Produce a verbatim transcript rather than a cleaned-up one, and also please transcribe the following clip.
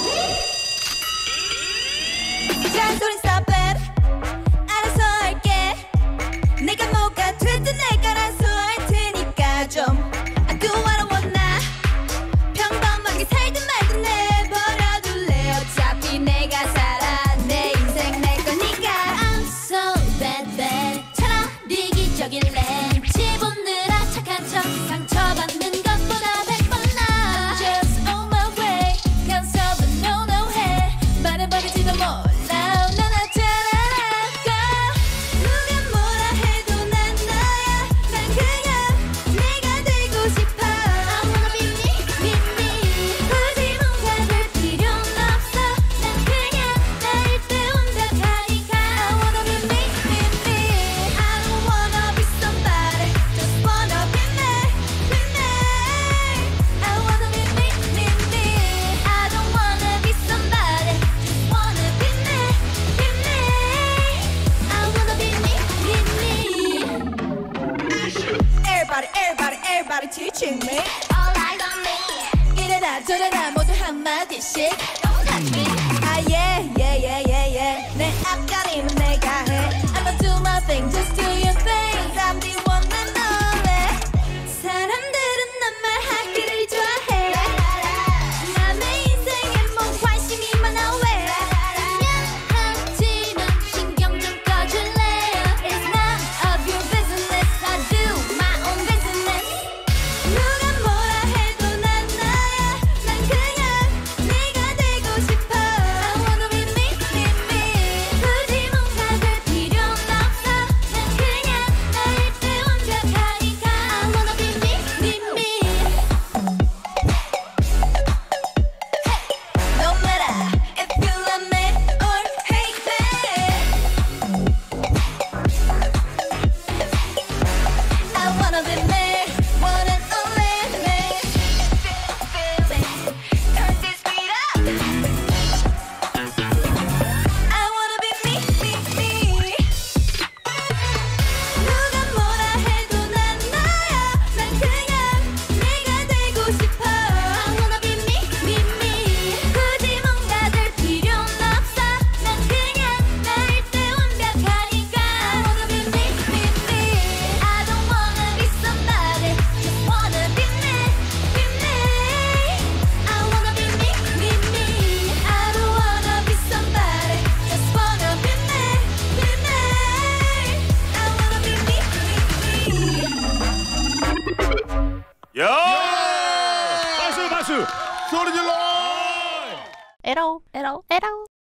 잔소리 stop it. 알아서 할게. 내가 뭐가 됐든 내가 알아서 할 테니까 좀 I do what I want now. 평범하게 살든 말든 내버려둘래. 어차피 내가 살아. 내 인생 내 거니까. I'm so bad bad. 차라리 기적일래. 집 오느라 착한 척 상처받는 것보다 백번 나아. Just on my way. 간섭은 no no 해. 말해버릴지도 몰라. 난 아차라라고. 누가 뭐라 해도 난 너야. 난 그냥 내가 되고 싶어. I wanna be me, me, me. 굳이 뭔가 될 필요는 없어. 난 그냥 나일 때 완벽하니까. I wanna be me, me, me. I don't wanna be somebody. Just wanna be me, be me. I wanna be me, me, me. I don't wanna be somebody. Just wanna be me, be me. I wanna be me, me, me. Everybody, everybody, everybody teaching me. All eyes on me. 이래라 저래라 모두 한마디씩. Don't touch me. Ah yeah, yeah, yeah, yeah, yeah. 내 앞가림은 내가 해. I'ma do my thing, just do your thing. I'm the one and only. 사람들은 난 말하기를 좋아해. 남의 인생에 뭐 관심이 많아 왜? 미안하지만 신경 좀 꺼줄래? It's none of your business. I do my own business. 누가 뭐라 해도 난 나야. 난 그냥 내가 되고 싶어. I wanna be me, me, me. 굳이 뭔가 될 필요는 없어. 난 그냥 나일 때 완벽하니까. I wanna be me, me, me. No matter if you love me or hate me. I wanna be me, one and only me. Feel it, turn this beat up. I wanna be me, me, me. 누가 뭐라 해도 난 너야. 난 그냥 내가 되고 싶어. I wanna be me, me, me. 굳이 뭔가 될 필요는 없어. 난 그냥 나일 때 완벽하니까. I wanna be me, me, me. I don't wanna be somebody. Just wanna be me, be me. I wanna be me, me, me. I don't wanna be somebody. Just wanna be me, be me. I wanna be me, me, me. 야! 박수 박수. 소리 질러. 에러 에러 에러